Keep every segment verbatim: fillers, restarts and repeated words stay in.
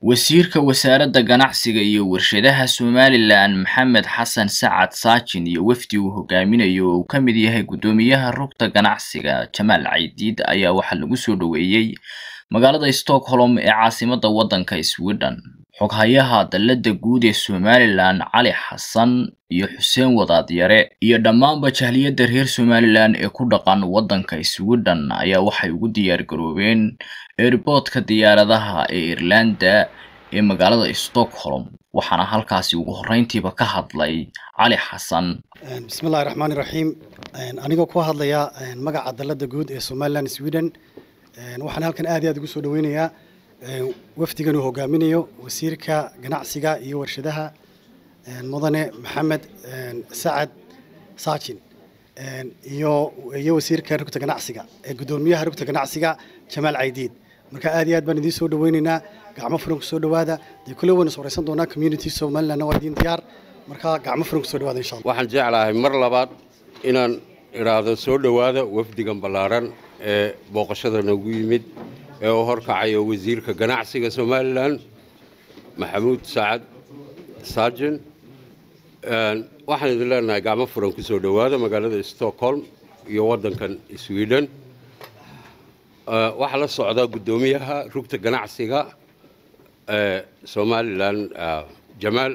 wasiirka wasaaradda ganacsiga iyo warshadaha Somaliland Maxamed Xasan Sacad Saajin iyo wafdi uu hogaaminayo oo ka mid yahay gudoomiyaha rugta ganacsiga Jamal Caydiid ayaa waxa lagu soo dhaweeyay magaalada Stockholm ee caasimadda waddanka Sweden. xoghayaha dalladda guud ee Somaliland Cali Xasan iyo Xuseen Wadaadyare iyo dhammaanba jahliyadda reer Somaliland ee ku dhaqan waddanka Sweden ayaa waxay ugu diyaar garoobeen airportka diyaaradaha ee Irlanda ee magaalada Stockholm waxaana halkaasi ugu horeyntiiba ka hadlay Cali Xasan. Bismillahir Rahmanir Rahim. Anigoo ku hadlaya magaca dalladda guud ee Somaliland Sweden waxaan halkan aad iyo aad ugu soo dhaweynayaa wafdigan uu hogaaminayo wasiirka ganacsiga iyo warshadaha mudane Maxamed Sacad Saajin iyo iyo wasiirka rugta ganacsiga ee gudoomiyaha rugta ganacsiga Jamal Caydiid. marka aad iyo aad baan idin soo dhaweynaynaa gacmo furan ku soo dhawaada kullu wana sooraysan doona community Somaliland waa idin diyaar marka gacmo furan ku soo dhawaada insha Allah. waxaan jeclahay mar labaad inaan iraado soo dhawaada wafdigan balaaran ee booqashada nagu yimid ee uu horkacayo wasiirka ganacsiga Somaliland Maxamed Sacad Saajin. waxaan idin leenahay gacmo furan ku soo dhawaada magaalada Stockholm iyo waddankan Sweden. waxa la socda gudoomiyaha rugta ganacsiga ee Somaliland Jamal.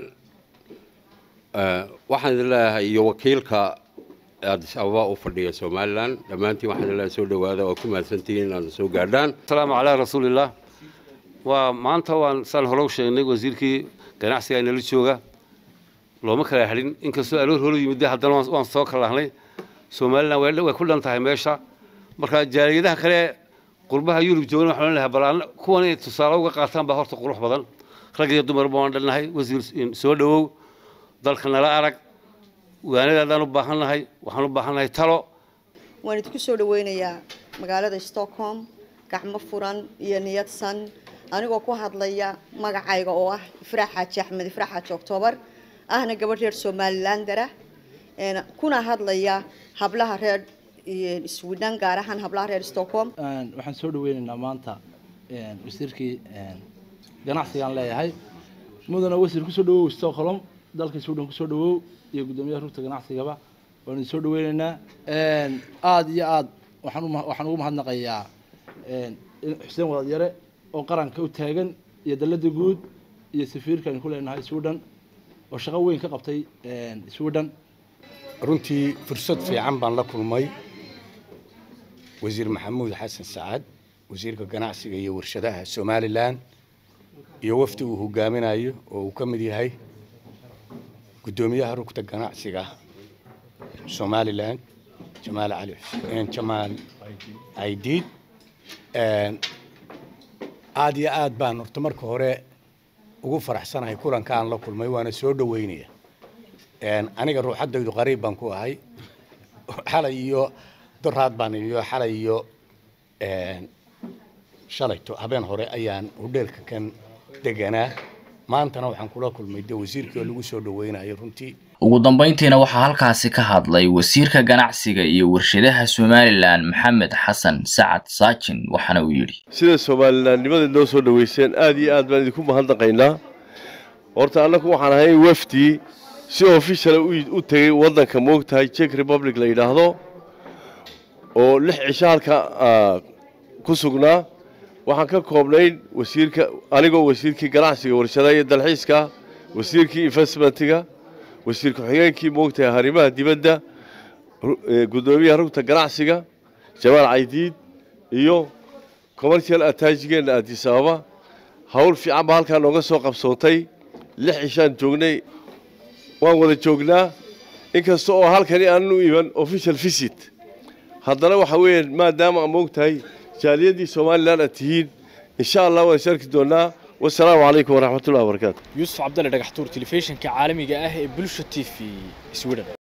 waxaan idin leeyahay iyo wakiilka Addis Ababa u fadhiya Somaliland dhamaantii waxaan idin leeyahay soo dhawaada oo ku mahadsantihiin inaan soo gaadhaan. Assalaamu alaykum rasuulillah. waa maanta waan san hore u sheegnay wasiirkii ganacsiga inala jooga looma kala hadin inkastoo aloor hore yimid haddana waan soo kala lahnay Somaliland way ku dhan tahay meesha marka jaaliyadaha kale qurbaha Yurub joogana waxaan leeyahay balaan kuwan ay tusaale uga qaataan ba horta qurux badan rag iyo dumar baan dhalnahay wasiir soo dhawow dalka nala arag waanadaan u baahanahay waxaan u baahanahay talo waan idinku soo dhaweynayaa magaalada Stockholm gacmo furan iyo niyadsan anigoo ku hadlaya magacayga oo ah Ifraax Xaaji Axmed Ifraax Xaaji October ahna gabadh reer Somaliland dara een kuna hadlaya hablaha reer Sweden gaar ahaan hablaha reer Stockholm. waxaan soo dhaweynaynaa maanta een wasiirkii een ganacsiga aan leeyahay mudana wasiir ku soo dhawow Stockholm dalka Sweden ku soo dhawow iyo gudoomiyaha rugta ganacsiga waan soo dhaweynaynaa een aad iyo aad waxaan waxaan ugu mahadnaqayaa een Xuseen Wadaadyare oo qaranka u taagan iyo dalladda guud iyo safiirkan ku leenahay Sweden oo shaqo weyn ka qabtay een Sweden. runtii fursad fiican baan la kulmay wasiir Maxamed Xasan Sacad wasiirka ganacsiga iyo warshadaha Somaliland iyo wafdi uu hogaaminayo oo uu ka mid yahay gudoomiyaha rugta ganacsiga Somaliland Jamal Ali Xuseen Jamal Caydiid. aad iyo aad baan horta marka hore ugu faraxsanahay kulankaan la kulmay waana soo dhaweynaya een aniga ruuxadaydu qariib baan ku ahay xalay iyo duraad baan iyo xalay iyo een shalayto habeen hore ayaan hoteelka kan deganaa maantana waxaan kula kulmay wasiirkii lagu soo dhaweynayo runtii. ugu dambeyntiina waxaa halkaasi ka hadlay wasiirka ganacsiga iyo warshadaha Somaliland Maxamed Xasan Sacad Saajin waxaana uu yiri sida Somaliland nimada noo soo dhaweyseen aad iyo aad baan idinku mahadnaqaynaa. horta anagu waxaan ahay wafdi si official u tagay waddanka moogtahay Czech Republic la yiraahdo oo lix cisho halka ku sugnaa waxaan ka koobnay wasiirka anigoo wasiirkii ganacsiga warshadaha iyo dalxiiska wasiirkii investmentiga wasiirka xigeenkii moogtahay arrimaha dibadda gudoomiyaha rugta ganacsiga Jamal Caydiid iyo commercial attachment Addis Ababa. hawl fiican baa halkaan nooga soo qabsoontay lix cishaan joognay waan wada joognaa inkastoo oo halkani aanu iman official visit haddana waxa weeyaan maadaama moogtahay jaaliyadii Somaliland atihiin insha Allah waan sharki doonaa. والسلام عليكم ورحمة الله وبركاته. يوسف عبد الله دغحتور تلفزيون كعالمي آه بلشة تي في سويدن.